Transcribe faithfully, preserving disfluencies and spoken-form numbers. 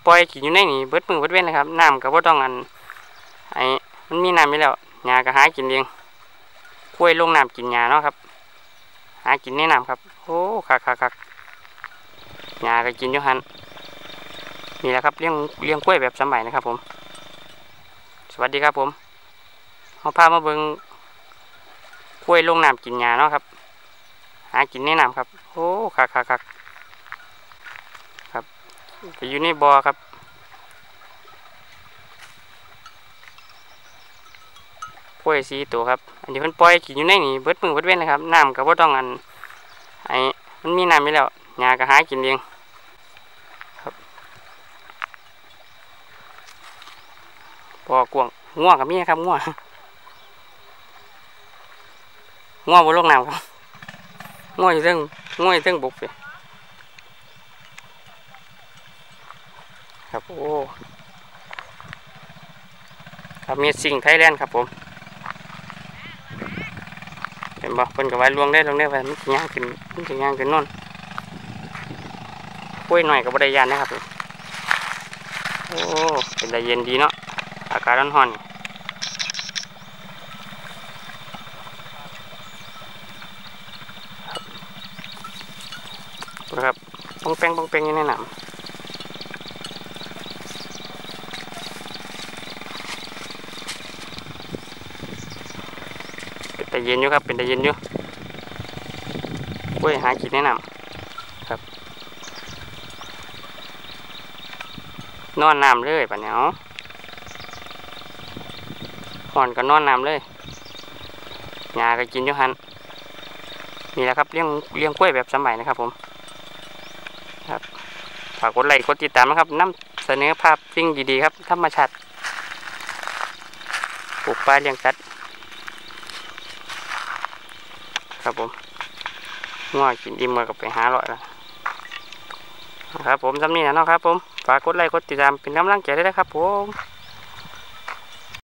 ปล่อยกินอยู่ในนี่เบิดมือเบิดเว้นเลยครับน้ำก็บ่ต้องอันไอ้มันมีน้ำไปแล้วหญ้าก็หากินเองกล้วยลงน้ำกินหญ้าเนาะครับหากินในน้ำครับโอ้คักคักคักหญ้าก็กินอยู่หันนี่แหละครับเลี้ยงเลี้ยงกล้วยแบบสมัยนะครับผมสวัสดีครับผมเอาพามาเบิ่งกล้วยลงน้ำกินหญ้าเนาะครับหากินในน้ำครับโอ้คักคักคักครับก็อยู่ในบ่อครับกล้วยสีตัวครับอันนี้เพิ่นปล่อยกินอยู่ในนี่เบิดมือเบิดเว้นเลยครับน้ำก็บ่ต้องอันไอ้มันมีน้ำไปแล้วหญ้าก็หากินเองครับบ่อกวางง่วงกับมีครับง่วงง่วงบนโลกน้ำครับง่วงอยู่เทิงง่วงอยู่เทิงบุกเลยครับโอ้ครับมีสิ่งไทยแลนด์ครับผมเห็นบ่เพิ่นก็ไว้ลวงได้ลวงได้ไปมันสิย่างขึ้นมันสิย่างขึ้นโน่นกล้วยหน่อยก็บ่ได้ยานนะครับโอ้เป็นแต่เย็นดีเนาะอากาศร้อนๆครับป้องแป้งป้องแป้งอยู่ในน้ำเป็นแต่เย็นอยู่ครับเป็นแต่เย็นอยู่กล้วยหากินในน้ำครับนอนน้ำเลยป่ะเนี่ยห่อนก็นอนน้ำเลยหญ้าก็กินอยู่หันนี่แหละครับเลี้ยงเลี้ยงกล้วยแบบสมัยนะครับผมครับฝากกดไลค์กดติดตามนะครับนำเสนอภาพสิ่งดีๆครับธรรมชาติปลูกปลาเลี้ยงสัตว์ครับผมง่วงกินอิ่มมากับไปหาเลาะแล้วครับผมสำนีนะเนาะครับผมฝากกดไลค์กดติดตามเป็นกำลังใจด้วยนะครับผม